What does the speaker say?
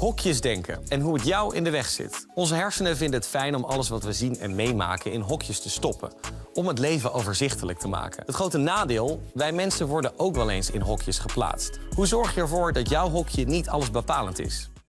Hokjesdenken en hoe het jou in de weg zit. Onze hersenen vinden het fijn om alles wat we zien en meemaken in hokjes te stoppen. Om het leven overzichtelijk te maken. Het grote nadeel, wij mensen worden ook wel eens in hokjes geplaatst. Hoe zorg je ervoor dat jouw hokje niet allesbepalend is?